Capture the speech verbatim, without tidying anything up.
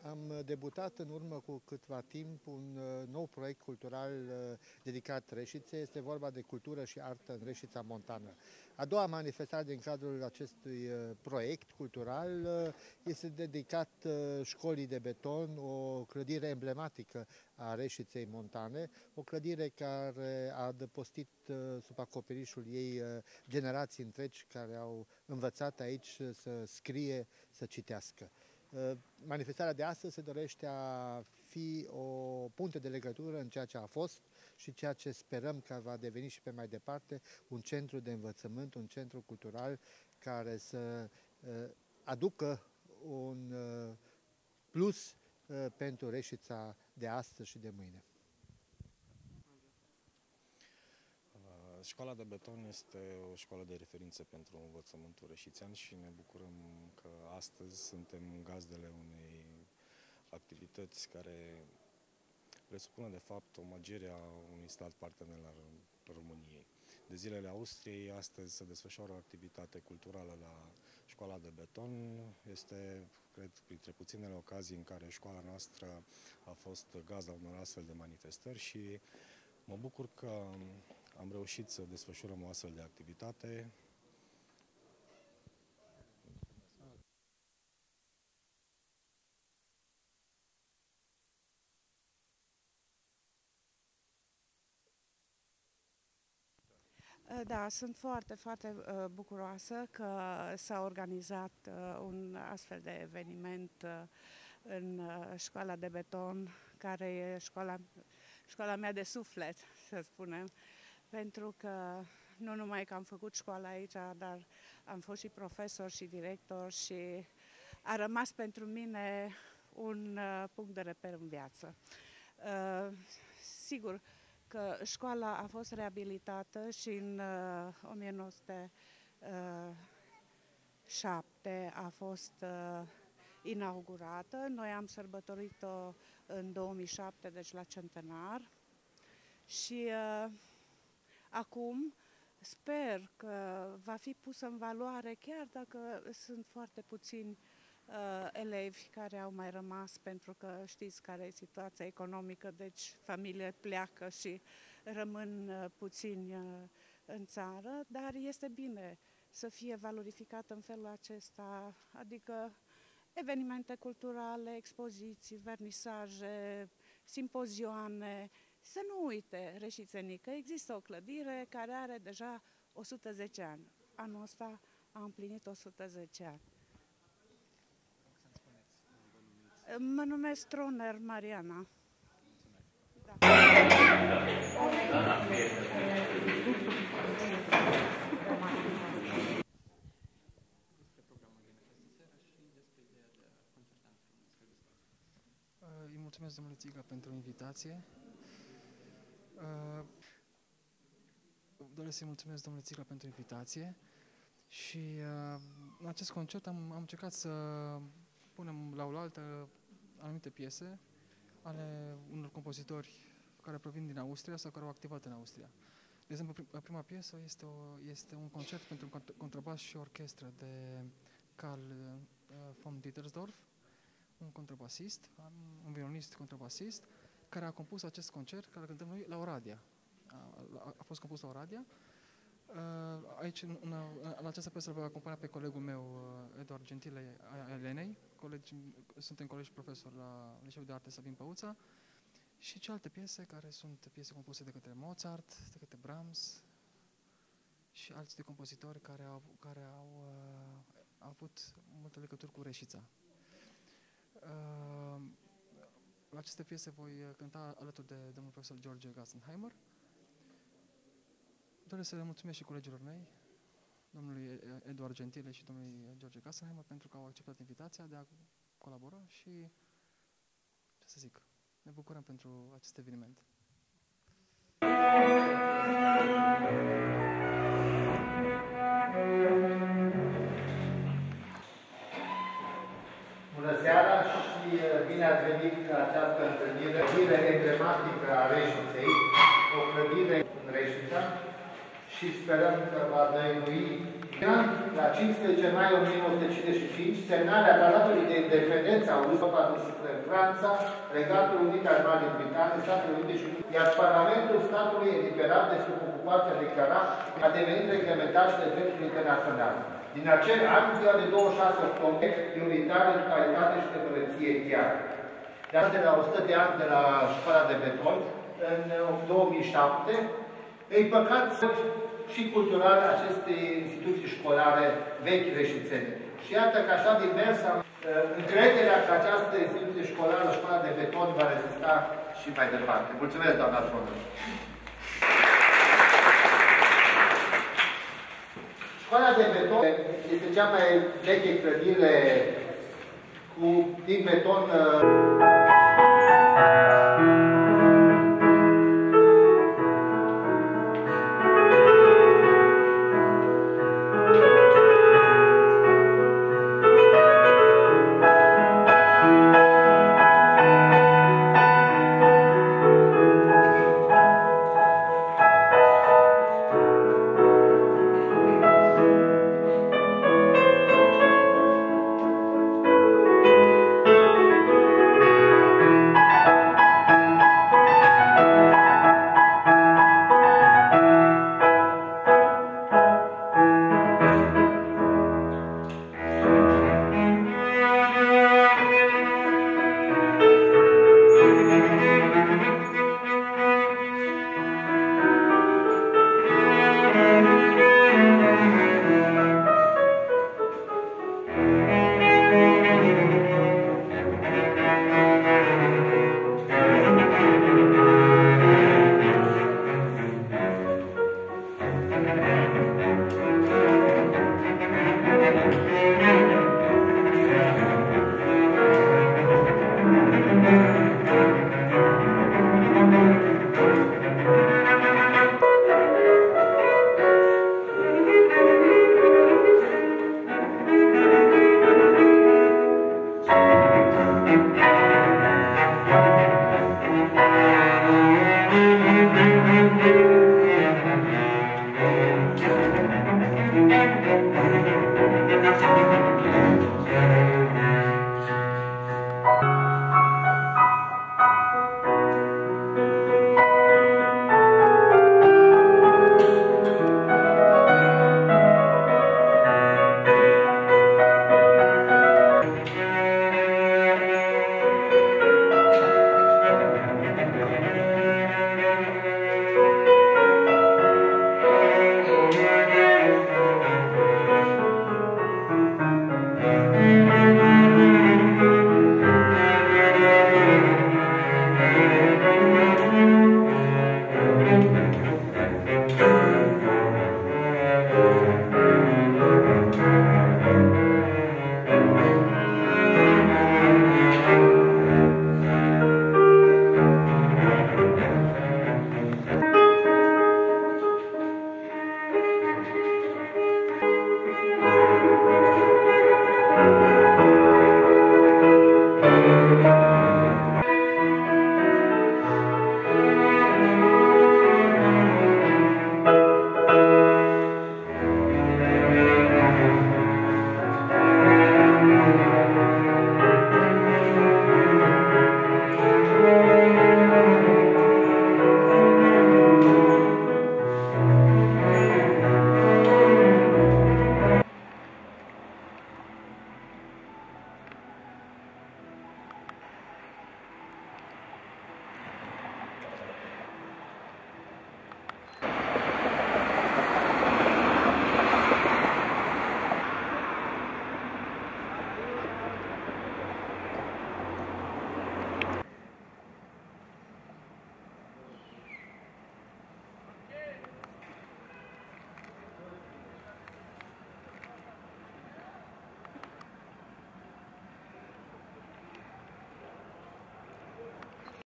am debutat în urmă cu câtva timp un nou proiect cultural dedicat Reșiței. Este vorba de cultură și artă în Reșița Montană. A doua manifestare din cadrul acestui proiect cultural este dedicat școlii de beton, o clădire emblematică a Reșiței Montane, o clădire care a adăpostit sub acoperișul ei generații întregi care au învățat aici să scrie, să citească. Manifestarea de astăzi se dorește a fi o punte de legătură în ceea ce a fost și ceea ce sperăm că va deveni și pe mai departe un centru de învățământ, un centru cultural care să aducă un plus pentru Reșița de astăzi și de mâine. Școala de beton este o școală de referință pentru învățământul reșițean și ne bucurăm că astăzi suntem gazdele unei activități care presupune de fapt omagierea unui stat partener al României. De zilele Austriei, astăzi se desfășoară o activitate culturală la școala de beton. Este, cred, printre puținele ocazii în care școala noastră a fost gazda unor astfel de manifestări și mă bucur că am reușit să desfășurăm o astfel de activitate. Da, sunt foarte, foarte bucuroasă că s-a organizat un astfel de eveniment în școala de beton, care e școala, școala mea de suflet, să spunem, pentru că nu numai că am făcut școala aici, dar am fost și profesor și director și a rămas pentru mine un punct de reper în viață. Sigur că școala a fost reabilitată și în uh, o mie nouă sute șapte a fost uh, inaugurată. Noi am sărbătorit-o în două mii șapte, deci la centenar. Și uh, acum sper că va fi pusă în valoare, chiar dacă sunt foarte puțini Uh, elevi care au mai rămas, pentru că știți care e situația economică, deci familiile pleacă și rămân uh, puțini uh, în țară, dar este bine să fie valorificată în felul acesta, adică evenimente culturale, expoziții, vernisaje, simpozioane. Să nu uite reșițenii că există o clădire care are deja o sută zece ani. Anul ăsta a împlinit o sută zece ani. Mă numesc Troner Mariana. Da. Îi mulțumesc domnului Țiglă pentru invitație. Doresc să-i mulțumesc domnului Țiglă pentru invitație și în acest concert am, am încercat să punem la oaltă anumite piese ale unor compozitori care provin din Austria sau care au activat în Austria. De exemplu, prima piesă este, o, este un concert pentru contrabas și orchestră de Karl von Dietersdorf, un contrabasist, un violonist contrabasist, care a compus acest concert, care îl cântăm noi la Oradea. A, a fost compus la Oradea. Aici, în, în, în această piesă, îl voi acompania pe colegul meu, Eduard Gentile, a Elenei. Colegi, suntem colegi profesori la Liceul de Arte Sabin Păuța. Și cealaltă piese, care sunt piese compuse de către Mozart, de către Brahms și alți de compozitori care au, care au, uh, au avut multe legături cu Reșița. Uh, la aceste piese voi cânta alături de domnul profesor George Gassenheimer. Doresc să le mulțumesc și colegilor mei, domnului Eduard Gentile și domnului George Gassenheimer, pentru că au acceptat invitația de a colabora și, ce să zic, ne bucurăm pentru acest eveniment. Bună seara și bine ați venit la această întâlnire, clădire emblematică a Reșiței, o clădire în Reșița, și sperăm că va dăinui La cincisprezece mai o mie nouă sute cincizeci și cinci, semnarea Tratatului de Independență a Europa între Franța, Regatul Unit al Marii Britanii, Statele Unite și iar Parlamentul statului eliberat de sub ocupația declarat a devenit reglementat și de dreptul internațional. Din acel an, ziua de douăzeci și șase octombrie, e unitară în calitate și de mărăție chiar. De la o sută de ani de la școala de beton, în două mii șapte, e păcat și cultural acestei instituții școlare vechi reșițene. Și iată că așa din mers am încrederea că această instituție școlară, școala de beton, va rezista și mai departe. Mulțumesc, doamna Șonă. Școala de beton este cea mai veche clădire cu din beton